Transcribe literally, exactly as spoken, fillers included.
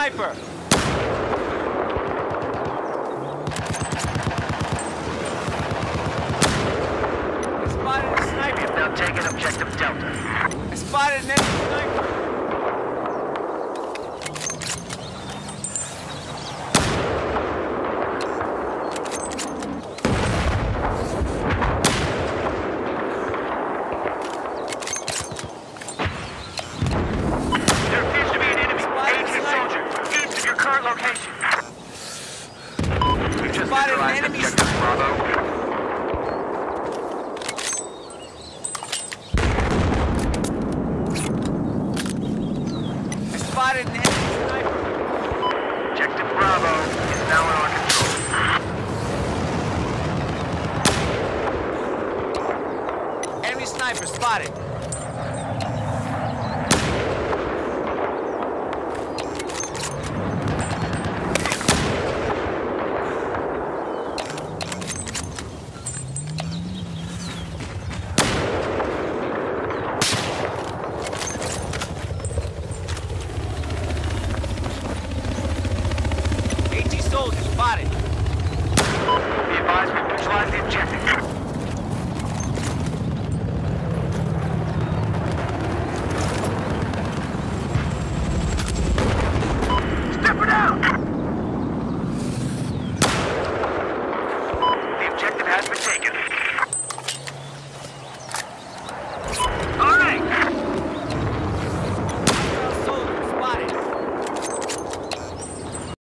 sniper! I spotted a sniper! We've now taken objective Delta. I spotted an enemy sniper! Spotted an enemy objective Bravo. I spotted an enemy sniper. Objective Bravo is now in our control. Enemy sniper spotted.